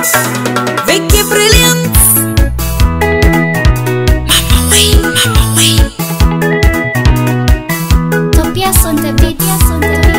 Vicky Brilliance. Mama Wayne. Topias on the beat, on the beat.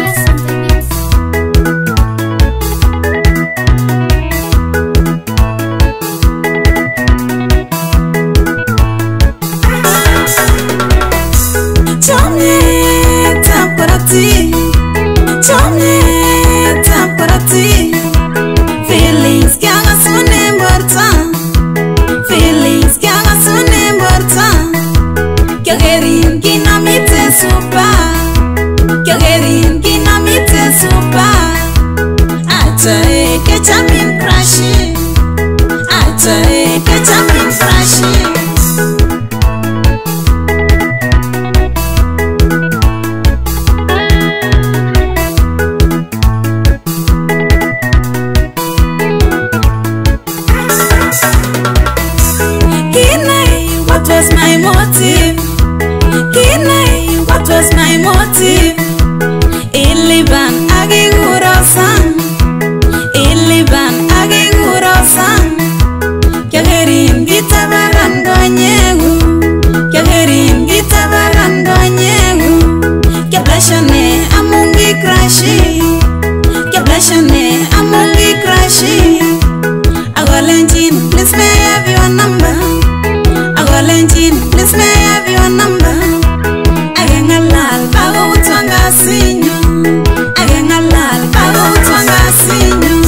Feelings kanga sune mborta. Feelings kanga sune mborta. Kyagerin kina mite supa. Kyagerin kina mite supa. Achae kechamin crashi. Achae kechamin crashi. What was my motive? Kinai, what was my motive? Iliban agigurosan. Iliban agigurosan. Kyagerin gitabarando nyegu. Kyagerin gitabarando nyegu. Kyablashane amungi crashi. Kyablashane amungi crashi. Kalenjin, please may I have your number. Kalenjin, please may I have your number. Agengalal, bago utwanga sinyo. Agengalal, bago utwanga sinyo.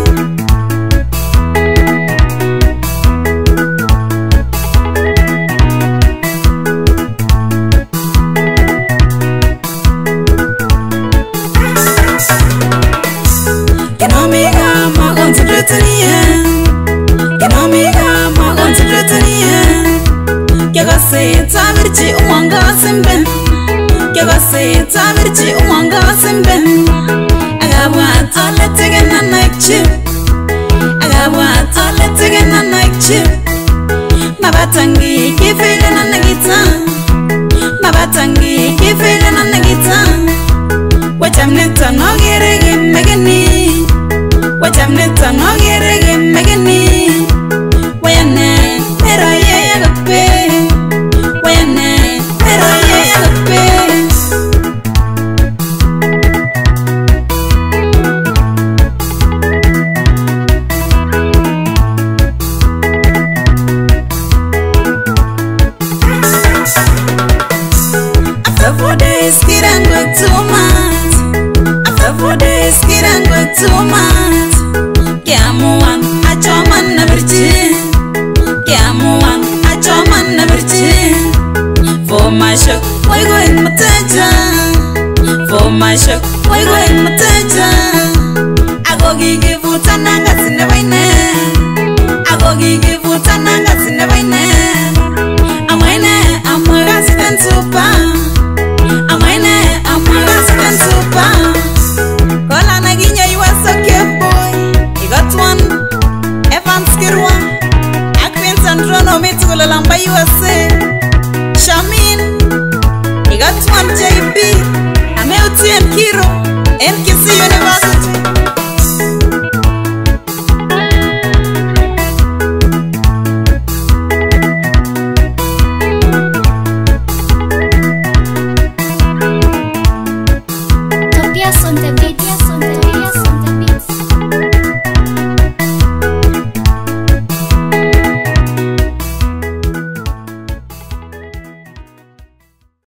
Kenomiga, magon tudretaniye. Kenomiga, magon tudretaniye. Kyagase tamirchi uwanga simben. Kyagase tamirchi uwanga simben. Agabwat alle tegena naikchi. Agabwat alle tegena naikchi. Mabatangi kifega na nagita. Mabatangi kifega na nagita. Wachamneta nogerege megeni. Wachamneta nogerege megeni. Wayane mera ye gape. After 4 days, get angry too much. After 4 days, get angry too much.